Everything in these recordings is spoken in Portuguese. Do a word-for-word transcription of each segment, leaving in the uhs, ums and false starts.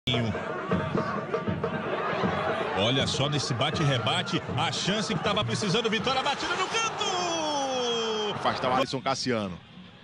Olha só nesse bate-rebate, a chance que estava precisando, Vitória, batida no canto! Afasta o Alisson Cassiano.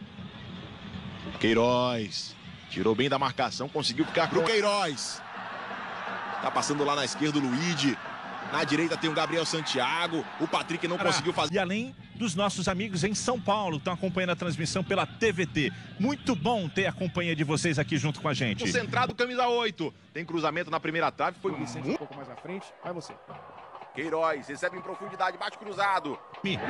Queiroz. Tirou bem da marcação, conseguiu ficar pro Queiroz. Tá passando lá na esquerda o Luigi. Na direita tem o Gabriel Santiago. O Patrick não conseguiu fazer. E além dos nossos amigos em São Paulo, estão acompanhando a transmissão pela T V T. Muito bom ter a companhia de vocês aqui junto com a gente. Concentrado, camisa oito. Tem cruzamento na primeira trave. Foi muito... um pouco mais na frente. Vai você. Queiroz recebe em profundidade, bate cruzado.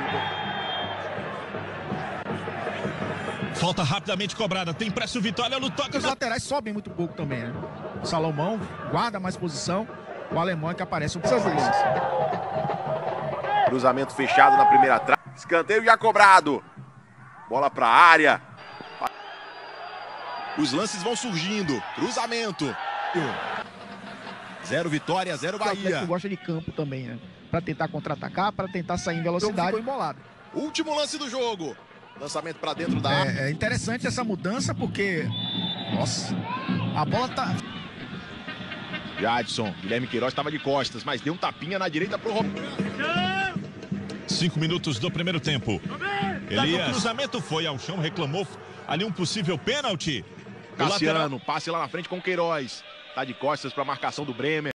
Falta rapidamente cobrada. Tem pressa o Vitória no toque. Os laterais sobem muito pouco também, né? O Salomão guarda mais posição. O alemão é que aparece um pouco vezes. Cruzamento fechado na primeira trave. Escanteio já cobrado. Bola para a área. Os lances vão surgindo. Cruzamento. Zero Vitória, zero Bahia. O Atlético gosta de campo também, né? Para tentar contra-atacar, para tentar sair em velocidade. Ficou embolado. Último lance do jogo. Lançamento para dentro da área. É, é interessante essa mudança porque... Nossa, a bola tá... Jadson, Guilherme Queiroz estava de costas, mas deu um tapinha na direita pro Roberto. Cinco minutos do primeiro tempo. Elias. O cruzamento foi ao chão, reclamou ali um possível pênalti. Cassiano, passe lá na frente com o Queiroz. Tá de costas para a marcação do Bremer.